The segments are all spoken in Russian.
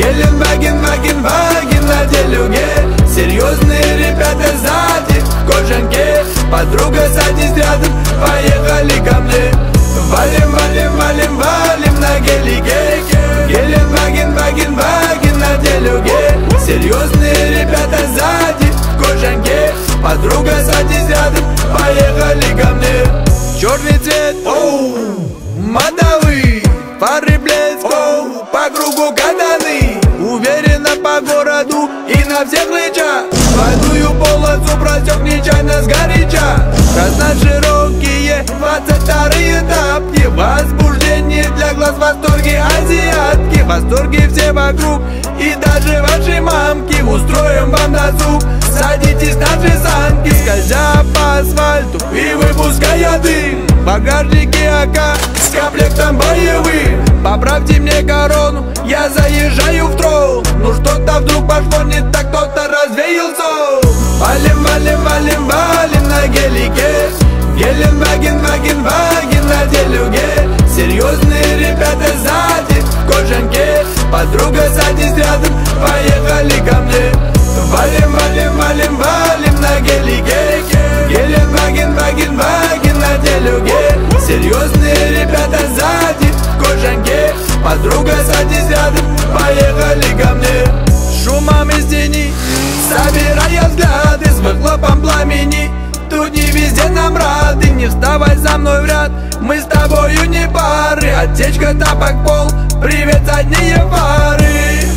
Геленваген, ваген на делюге. Серьезные ребята сзади в кожанке. Подруга, садись рядом, поехали ко мне. Валим, валим, валим, валим на гелике. Геленваген, ваген на делюге. Серьезные ребята сзади в кожанке. Подруга, садись рядом, поехали ко мне. Черный цвет, оу, мотовый, фары блеск, оу, по кругу катаны. Уверенно по городу и на всех рычаг. Двойную полосу просек нечаянно сгоряча. Красно-широкие 22-й тапки. Возбуждение для глаз, в восторге азиатки. В восторге все вокруг и даже ваши мамки. Устроим вам досуг, садитесь на же санки. Скользя по асфальту и выпуская дым. В багажнике АК с комплектом боевым. Поправьте мне корону, я заезжаю в трол. Ну что-то вдруг пошло не так, кто-то развеял сон. Валим, валим, валим, валим на гелике. Геленваген, ваген на делюге. Серьезные ребята сзади в кожанке. Подруга, садись рядом, поехали ко мне. Валим, валим, валим, валим на гелике. Геленваген, ваген на делюге. Серьезные ребята сзади в кожанке. Подруга, садись рядом, поехали ко мне. Шумом из тени, собирая взгляды, с выхлопом пламени. Тут не везде нам рады, не вставай за мной в ряд. Мы с тобою не пары, отсечка, тапок, пол. Привет, задние фары.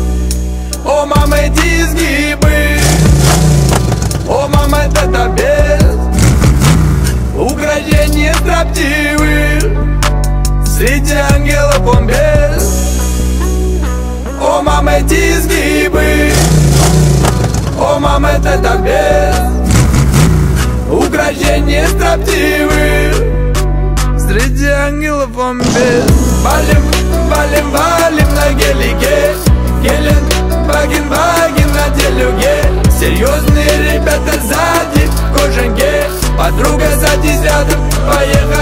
О, мама, эти изгибы. О, мама, это без украшения строптивых. Среди ангелов он без. О, мама, эти изгибы. О, мама, это без украшения строптивых. Среди ангелов он без. Валим, валим, валим на гелике. Геленваген на делюге. Серьезные ребята сзади в кожанке. Подруга, садись рядом, поехали.